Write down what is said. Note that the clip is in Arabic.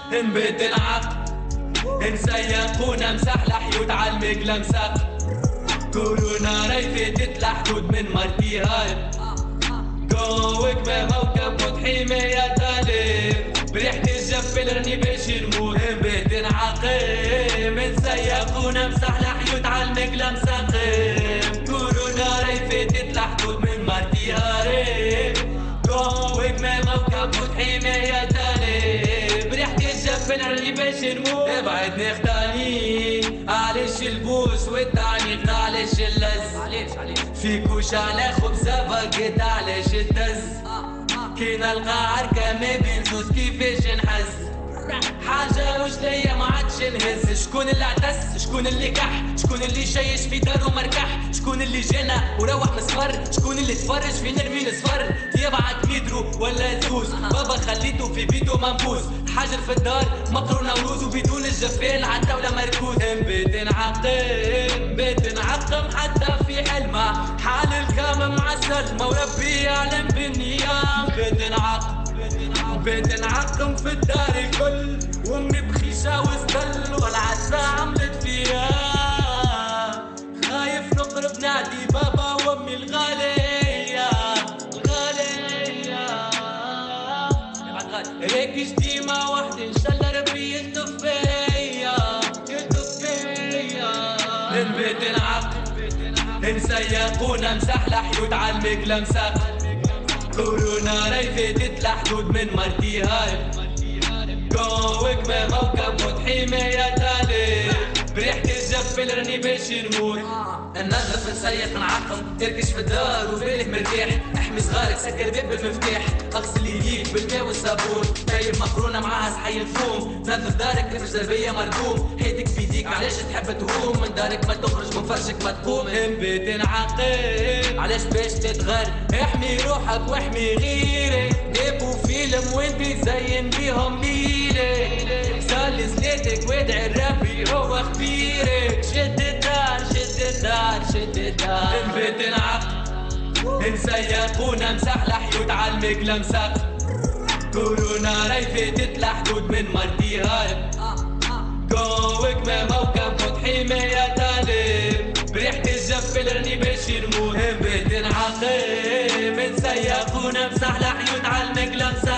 نبت نعق نسيق ونمسح لحيوت عالمقلمسة. كورونا ريفتت لحدود من مرتي هاي جوك ما موكب وتحيمي يا تالف بريحة الجف رني باش نموت. نبت نعقم نسيق ونمسح لحيوت عالمقلمسة. كورونا ريفتت لحدود من مرتي هاي جوك ما موكب وتحيمي يا تالف بريحة الجف رني باش نموت. ابعدني اختاني علاش البوس والتعني علاش اللز فيكوش على خبزة بقيت علاش الدز. كي نلقى عركة ما بين زوز كيفاش نحس حاجة وش ليا ما عادش نهز. شكون اللي اعتس شكون اللي كح شكون اللي شيش في دارو مركح شكون اللي جانا وروح مسفر شكون اللي تفرج في نرمي نصفر. يبعت ميدرو ولا زوز بابا خليته في بيته منبوس حاجر في الدار مقرونة ورود وبدون الجفال عالدولة مركوز. نبت نعقم بيت نعقم حتى في حلمة حال الكام معسل ما وربي يعلم بالنيام. بيت نعقم في الدار الكل وامي بخيشة وستل والعزة عملت فيها خايف نقرب نعدي بابا وامي الغالية هيك شتيمة واحدة ان شاء الله ربي يلطف فيا. نبت نعقم نسيق ونمسح لحيوت عالمقلمسة. كورونا ريفتت لحدود من مرتي هاي جوك ما موكب وتحيمي يا تالف بريحة الجف راني باش نموت. ننظف نسيق نعقم تركش في الدار وبالك مرتاح احمي صغارك سكر باب بالمفتاح اغسل يديك بالماء والصابون طيب مقرونة معاها صحي الفوم. نظف دارك تفرش دربية مرقوم حيدك بيديك علاش تحب تهوم من دارك ما تخرج من فرشك ما تقوم. نبت نعقم علاش باش تتغر احمي روحك واحمي غيرك جابوا فيلم وانت زين بيهم ليلك صلي صلاتك وادعي ربي هو خبيرك. شد الدار شد الدار شد الدار. نبت نعقم نسيق ونمسح لحيوت عالمقلمسة. كورونا ريفتت لحدود من مرتي هاي جوك ما موكب وتحيمي يا تالف بريحة الجف راني باش نموت. نبت نعقم نسيق ونمسح لحيوت عالمقلمسة.